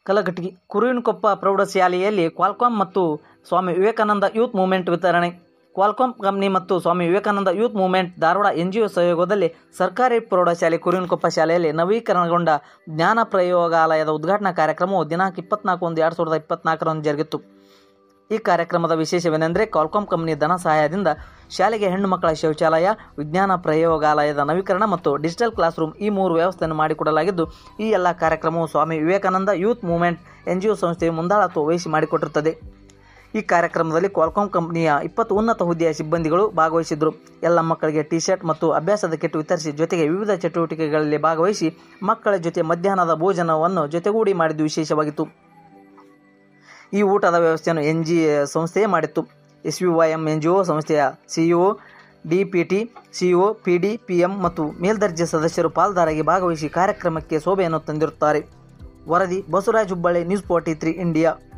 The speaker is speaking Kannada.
ಕಲಘಟಗಿ ಕುರುವಿನಕೊಪ್ಪ ಪ್ರೌಢಶಾಲೆಯಲ್ಲಿ ಕ್ವಾಲ್ಕಾಮ್ ಮತ್ತು ಸ್ವಾಮಿ ವಿವೇಕಾನಂದ ಯೂತ್ ಮೂವ್ಮೆಂಟ್ ವಿತರಣೆ. ಕ್ವಾಲ್ಕಾಮ್ ಕಂಪನಿ ಮತ್ತು Swami Vivekananda youth movement Dharwad NGO ಸಹಯೋಗದಲ್ಲಿ ಸರ್ಕಾರಿ ಪ್ರೌಢಶಾಲೆ ಕುರುವಿನಕೊಪ್ಪ ಶಾಲೆಯಲ್ಲಿ ನವೀಕರಣಗೊಂಡ ಜ್ಞಾನ ಪ್ರಯೋಗಾಲಯದ ಉದ್ಘಾಟನಾ ಕಾರ್ಯಕ್ರಮವು ದಿನಾಂಕ 24/1/2024 ಜರುಗಿತು. ಈ ಕಾರ್ಯಕ್ರಮದ ವಿಶೇಷವೇನೆಂದರೆ ಕ್ವಾಲ್ಕಾಮ್ ಕಂಪನಿ ಧನ ಸಹಾಯದಿಂದ ಶಾಲೆಗೆ ಹೆಣ್ಣು ಮಕ್ಕಳ ಶೌಚಾಲಯ, ವಿಜ್ಞಾನ ಪ್ರಯೋಗಾಲಯದ ನವೀಕರಣ ಮತ್ತು ಡಿಜಿಟಲ್ ಕ್ಲಾಸ್ ರೂಮ್ ಈ 3 ವ್ಯವಸ್ಥೆಯನ್ನು ಮಾಡಿಕೊಡಲಾಗಿದ್ದು, ಈ ಎಲ್ಲ ಕಾರ್ಯಕ್ರಮವು Swami Vivekananda youth movement NGO ಸಂಸ್ಥೆಯು ಮುಂದಾಳತ್ವ ವಹಿಸಿ ಮಾಡಿಕೊಟ್ಟಿರುತ್ತದೆ. ಈ ಕಾರ್ಯಕ್ರಮದಲ್ಲಿ ಕ್ವಾಲ್ಕಾಮ್ ಕಂಪನಿಯ 20 ಉನ್ನತ ಹುದ್ದೆಯ ಸಿಬ್ಬಂದಿಗಳು ಭಾಗವಹಿಸಿದ್ದರು. ಎಲ್ಲ ಮಕ್ಕಳಿಗೆ ಟಿ ಶರ್ಟ್ ಮತ್ತು ಅಭ್ಯಾಸದ ಕಿಟ್ ವಿತರಿಸಿ ಜೊತೆಗೆ ವಿವಿಧ ಚಟುವಟಿಕೆಗಳಲ್ಲಿ ಭಾಗವಹಿಸಿ ಮಕ್ಕಳ ಜೊತೆ ಮಧ್ಯಾಹ್ನದ ಭೋಜನವನ್ನು ಜೊತೆಗೂಡಿ ಮಾಡಿದ್ದು ವಿಶೇಷವಾಗಿತ್ತು. ಈ ಊಟದ ವ್ಯವಸ್ಥೆಯನ್ನು ಸಂಸ್ಥೆಯೇ ಮಾಡಿತ್ತು. SVYM NGO ಸಂಸ್ಥೆಯ CEO, DPT, CO, PD, PM ಮತ್ತು ಮೇಲ್ದರ್ಜೆ ಸದಸ್ಯರು ಪಾಲ್ದಾರಾಗಿ ಭಾಗವಹಿಸಿ ಕಾರ್ಯಕ್ರಮಕ್ಕೆ ಶೋಭೆಯನ್ನು ತಂದಿರುತ್ತಾರೆ. ವರದಿ ಬಸವರಾಜ್ ಹುಬ್ಬಳ್ಳಿ, ನ್ಯೂಸ್ 43 ಇಂಡಿಯಾ.